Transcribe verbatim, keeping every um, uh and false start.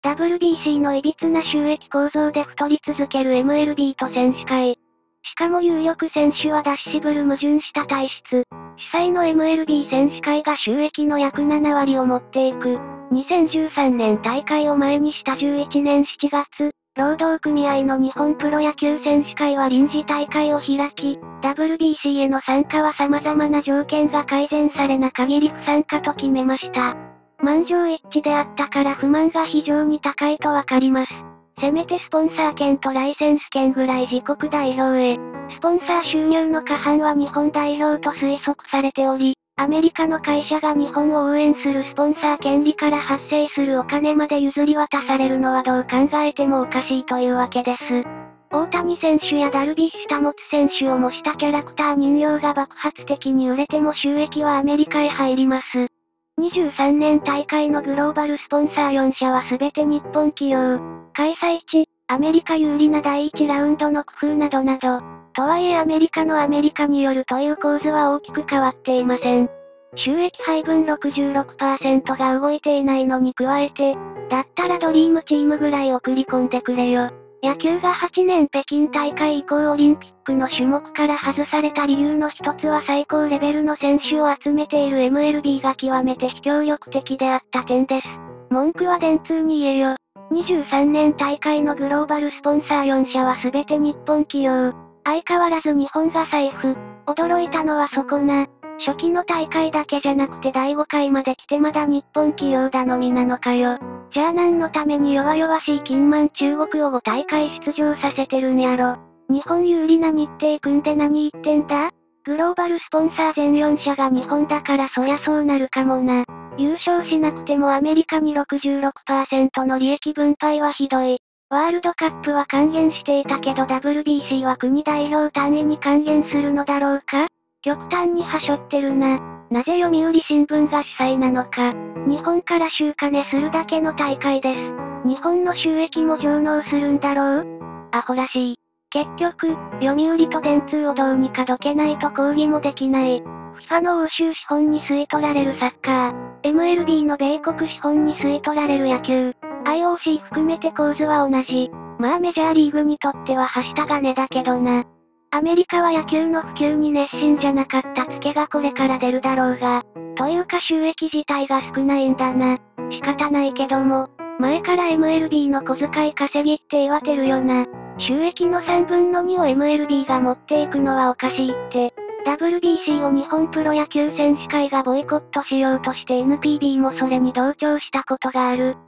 ダブリュービーシー の歪な収益構造で太り続ける エムエルビー と選手会。しかも有力選手は出し渋る矛盾した体質。主催の エムエルビー 選手会が収益の約ななわりを持っていく。にせんじゅうさんねん大会を前にしたじゅういちねんしちがつ、労働組合の日本プロ野球選手会は臨時大会を開き、ダブリュービーシー への参加は様々な条件が改善されな限り不参加と決めました。満場一致であったから不満が非常に高いとわかります。せめてスポンサー権とライセンス権ぐらい自国代表へ。スポンサー収入の過半は日本代表と推測されており、アメリカの会社が日本を応援するスポンサー権利から発生するお金まで譲り渡されるのはどう考えてもおかしいというわけです。大谷選手やダルビッシュ保選手を模したキャラクター人形が爆発的に売れても収益はアメリカへ入ります。にじゅうさんねん大会のグローバルスポンサーよんしゃはすべて日本企業。開催地、アメリカ有利なだいいちラウンドの工夫などなど。とはいえアメリカのアメリカによるという構図は大きく変わっていません。収益配分 ろくじゅうろくパーセント が動いていないのに加えて、だったらドリームチームぐらい送り込んでくれよ。野球がはちねん北京大会以降オリンピックの種目から外された理由の一つは最高レベルの選手を集めている エムエルビー が極めて非協力的であった点です。文句は電通に言えよ。にじゅうさんねん大会のグローバルスポンサーよんしゃはすべて日本企業。相変わらず日本が財布。驚いたのはそこな。初期の大会だけじゃなくてだいごかいまで来てまだ日本企業頼みなのかよ。じゃあ何のために弱々しい金満中国をご大会出場させてるんやろ。日本有利な日程組んで何言ってんだ？グローバルスポンサー全よんしゃが日本だからそりゃそうなるかもな。優勝しなくてもアメリカに ろくじゅうろくパーセント の利益分配はひどい。ワールドカップは還元していたけど ダブリュービーシー は国代表単位に還元するのだろうか？極端にはしょってるな。なぜ読売新聞が主催なのか。日本から週金するだけの大会です。日本の収益も上納するんだろう？アホらしい。結局、読売と電通をどうにかどけないと抗議もできない。フィファ の欧州資本に吸い取られるサッカー。エムエルビー の米国資本に吸い取られる野球。アイオーシー 含めて構図は同じ。まあメジャーリーグにとってははした金だけどな。アメリカは野球の普及に熱心じゃなかったツケがこれから出るだろうが。というか収益自体が少ないんだな。仕方ないけども。前から エムエルビー の小遣い稼ぎって言わてるよな。収益のさんぶんのにを エムエルビー が持っていくのはおかしいって。ダブリュービーシー を日本プロ野球選手会がボイコットしようとして エヌピービー もそれに同調したことがある。